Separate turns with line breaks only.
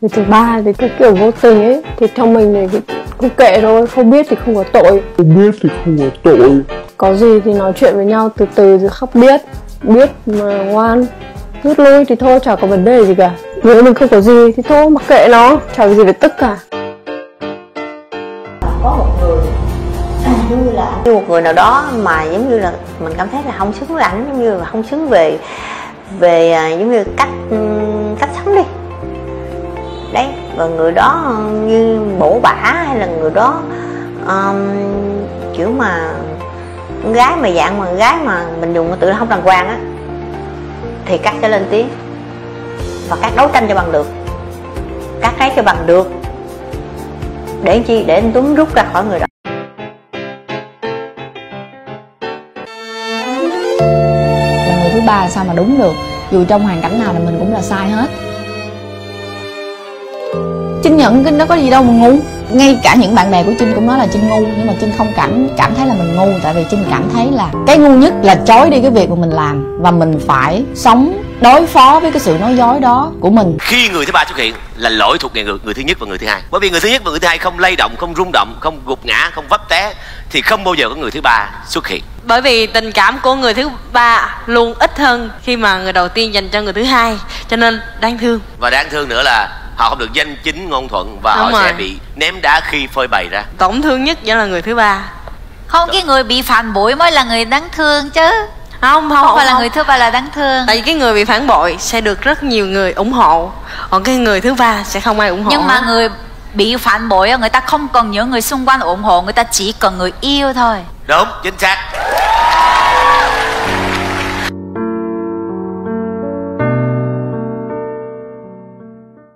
Người thứ ba thì cái kiểu vô tình ấy, thì trong mình thì cũng kệ thôi, không biết thì không có tội. Có gì thì nói chuyện với nhau từ từ rồi khóc biết mà ngoan rút lui thì thôi, chả có vấn đề gì cả. Nếu mình không có gì thì thôi mặc kệ nó, chả có gì phải tức cả.
Có một người như một người nào đó mà giống như là mình cảm thấy là không xứng với ảnh, giống như là không xứng về giống như cách sống đi đấy, và người đó như bổ bả, hay là người đó kiểu mà con gái mà dạng mà gái mà mình dùng từ không đàng hoàng á, thì cắt sẽ lên tiếng và cắt đấu tranh cho bằng được, cắt lấy cho bằng được, để chi, để anh Tuấn rút ra khỏi người đó.
Là người thứ ba sao mà đúng được, dù trong hoàn cảnh nào là mình cũng là sai hết. Trinh nhận Trinh nó có gì đâu mà ngu. Ngay cả những bạn bè của Trinh cũng nói là Trinh ngu, nhưng mà Trinh không cảm thấy là mình ngu. Tại vì Trinh cảm thấy là cái ngu nhất là chối đi cái việc mà mình làm, và mình phải sống đối phó với cái sự nói dối đó của mình.
Khi người thứ ba xuất hiện là lỗi thuộc về người thứ nhất và người thứ hai. Bởi vì người thứ nhất và người thứ hai không lay động, không rung động, không gục ngã, không vấp té, thì không bao giờ có người thứ ba xuất hiện.
Bởi vì tình cảm của người thứ ba luôn ít hơn khi mà người đầu tiên dành cho người thứ hai, cho nên đáng thương.
Và đáng thương nữa là họ không được danh chính ngôn thuận, và
đúng
họ
rồi,
sẽ bị ném đá khi phơi bày ra.
Tổn thương nhất vẫn là người thứ ba.
Không, cái người bị phản bội mới là người đáng thương chứ.
Không
phải là người thứ ba là đáng thương.
Tại vì cái người bị phản bội sẽ được rất nhiều người ủng hộ, còn cái người thứ ba sẽ không ai ủng hộ.
Nhưng mà người bị phản bội người ta không cần những người xung quanh ủng hộ, người ta chỉ cần người yêu thôi.
Đúng, chính xác.